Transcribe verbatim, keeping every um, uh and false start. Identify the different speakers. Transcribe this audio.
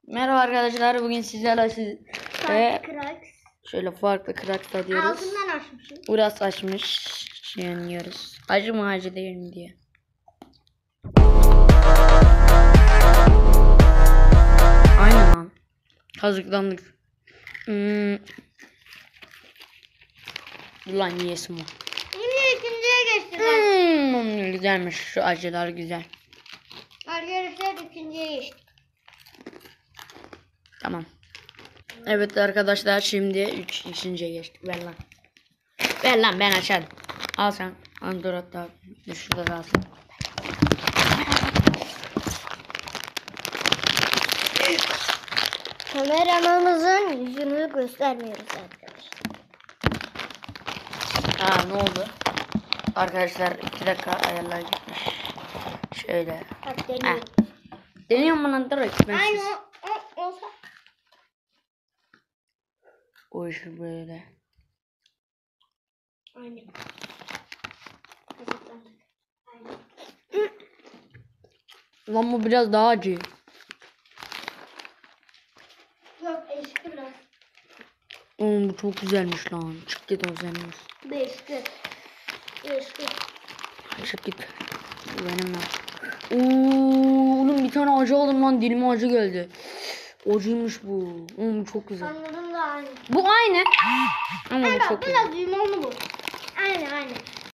Speaker 1: Merhaba arkadaşlar, bugün sizlerle siz ve
Speaker 2: Cracks.
Speaker 1: şöyle farklı cracks tadıyoruz.
Speaker 2: Altından açmışım.
Speaker 1: Burası açmış, yiyoruz. Acı mı acı değil mi diye. Aynen lan. Kazıklandık. Hmm. Ulan yiyesim o.
Speaker 2: Şimdi ikinciye geçtik.
Speaker 1: Hmm, güzelmiş, şu acılar güzel.
Speaker 2: Arkadaşlar ikinciye geçtik.
Speaker 1: Tamam. Evet arkadaşlar, şimdi üç ikinciye geçtik. Ver lan. Ver lan, ben açarım. Al sen. Android da şurada da al.
Speaker 2: Kameramızın yüzünü göstermiyoruz arkadaşlar.
Speaker 1: Aa, ne oldu? Arkadaşlar iki dakika ayarlar gitmiş. Şöyle.
Speaker 2: Bak deniyorum.
Speaker 1: Deniyorum ben Android.
Speaker 2: Aynı o, o, olsa.
Speaker 1: O iş böyle.
Speaker 2: Aynı. Aynı.
Speaker 1: Lan bu biraz daha acı.
Speaker 2: Yok eski biraz.
Speaker 1: Oğlum bu çok güzelmiş lan. Çık git o senin.
Speaker 2: Eski. Eski.
Speaker 1: Çık git. Bu benim lan. Oo, oğlum bir tane acı aldım lan, dilime acı geldi. Acıymış bu. Oğlum çok güzel.
Speaker 2: Anladım da aynı.
Speaker 1: Bu aynı. Ama bu
Speaker 2: Evet,
Speaker 1: çok güzel.
Speaker 2: biraz limonlu bu. Aynı aynı.